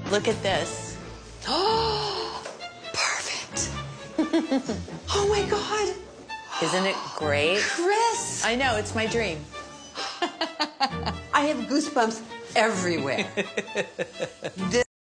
Look at this. Oh, perfect. Oh my God. Isn't it great? Chris. I know, it's my dream. I have goosebumps everywhere.